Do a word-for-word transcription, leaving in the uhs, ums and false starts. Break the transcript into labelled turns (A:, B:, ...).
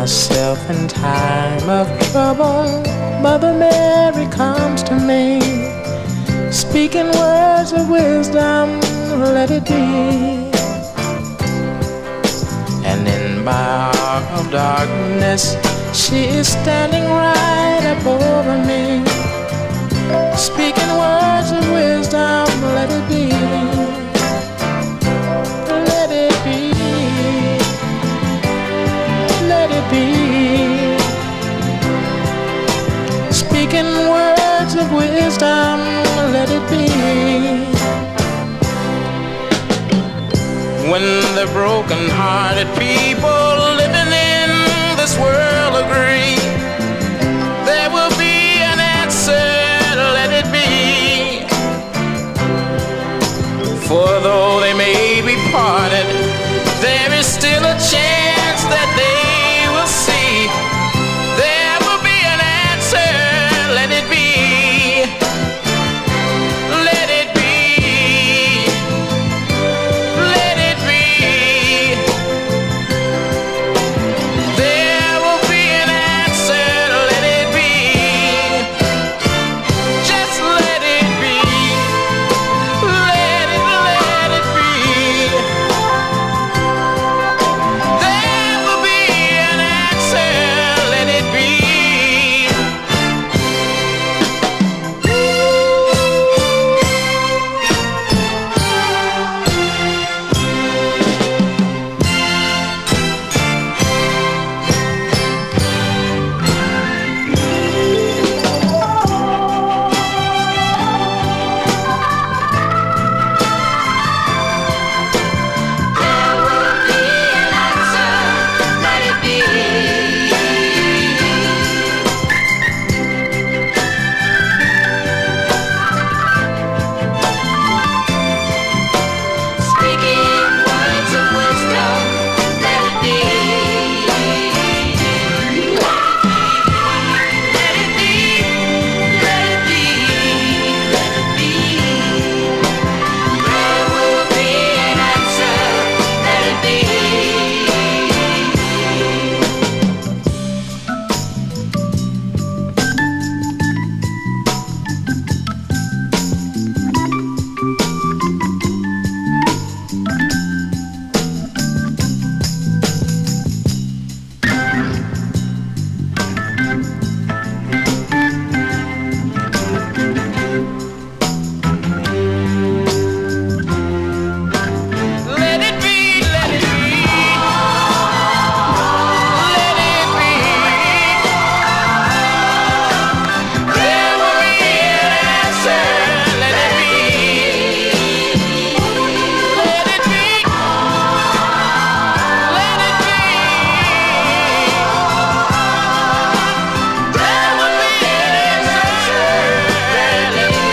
A: myself in time of trouble, Mother Mary comes to me, speaking words of wisdom, let it be. And in my hour of darkness, she is standing right up over me, speaking words of wisdom, let it be. Let it be. Let it be. Speaking words of wisdom, let it be. When the broken-hearted people living in this world agree, there will be an answer, let it be. For though they may be parted, there is still a chance that they will see. There will be an answer, let it be. Let it be. Let it be. There will be an answer, let it be. Just let it be. Let it, let it be. There will be an answer, let it be. Let it be, let it be. Let it be. There will be an answer, let it be. Let it be. Let it be. There will be an answer, let it be.